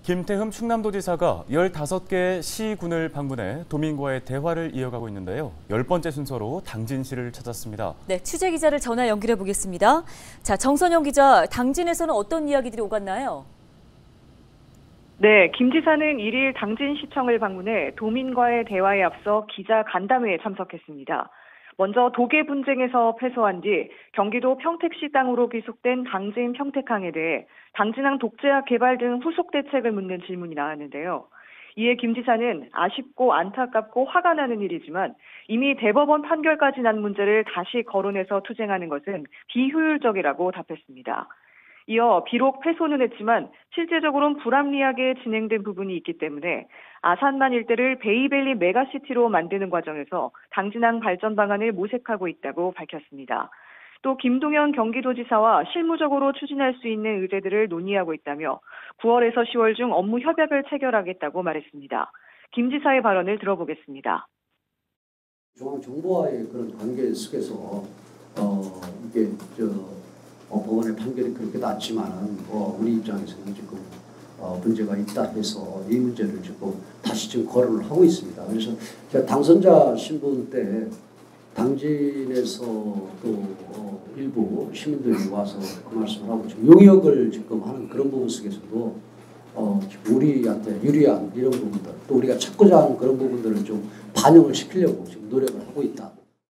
김태흠 충남도지사가 15개 시군을 방문해 도민과의 대화를 이어가고 있는데요. 10번째 순서로 당진시를 찾았습니다. 네, 취재 기자를 전화 연결해 보겠습니다. 자, 정선영 기자, 당진에서는 어떤 이야기들이 오갔나요? 네, 김 지사는 1일 당진시청을 방문해 도민과의 대화에 앞서 기자 간담회에 참석했습니다. 먼저 도계 분쟁에서 패소한 뒤 경기도 평택시 땅으로 귀속된 당진 평택항에 대해 당진항 독재화 개발 등 후속 대책을 묻는 질문이 나왔는데요. 이에 김 지사는 아쉽고 안타깝고 화가 나는 일이지만 이미 대법원 판결까지 난 문제를 다시 거론해서 투쟁하는 것은 비효율적이라고 답했습니다. 이어 비록 패소는 했지만 실제적으로는 불합리하게 진행된 부분이 있기 때문에 아산만 일대를 베이밸리 메가시티로 만드는 과정에서 당진항 발전 방안을 모색하고 있다고 밝혔습니다. 또 김동연 경기도지사와 실무적으로 추진할 수 있는 의제들을 논의하고 있다며 9월에서 10월 중 업무 협약을 체결하겠다고 말했습니다. 김 지사의 발언을 들어보겠습니다. 중앙정부와의 그런 관계 속에서 이게 법원의 판결이 그렇게 났지만은 우리 입장에서는 지금 문제가 있다 해서 이 문제를 지금 다시 지금 거론을 하고 있습니다. 그래서 제가 당선자 신분 때 당진에서 또 일부 시민들이 와서 그 말씀을 하고 지금 용역을 지금 하는 그런 부분 속에서도 우리한테 유리한 이런 부분들 또 우리가 찾고자 하는 그런 부분들을 좀 반영을 시키려고 지금 노력을 하고 있다.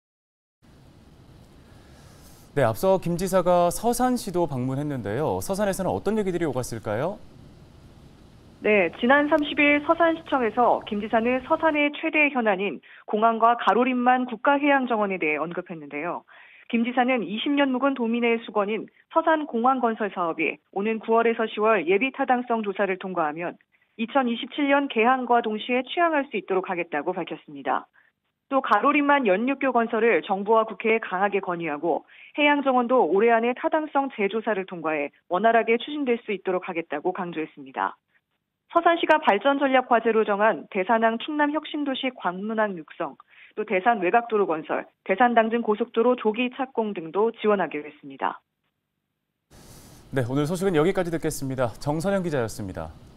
네, 앞서 김 지사가 서산시도 방문했는데요. 서산에서는 어떤 얘기들이 오갔을까요? 네, 지난 30일 서산시청에서 김 지사는 서산의 최대 현안인 공항과 가로림만 국가해양정원에 대해 언급했는데요. 김 지사는 20년 묵은 도민의 수건인 서산공항 건설 사업이 오는 9월에서 10월 예비 타당성 조사를 통과하면 2027년 개항과 동시에 취항할 수 있도록 하겠다고 밝혔습니다. 또 가로림만 연륙교 건설을 정부와 국회에 강하게 건의하고 해양정원도 올해 안에 타당성 재조사를 통과해 원활하게 추진될 수 있도록 하겠다고 강조했습니다. 서산시가 발전 전략 과제로 정한 대산항 충남 혁신도시 관문항 육성, 또 대산 외곽도로 건설, 대산 당진 고속도로 조기 착공 등도 지원하기로 했습니다. 네, 오늘 소식은 여기까지 듣겠습니다. 정선영 기자였습니다.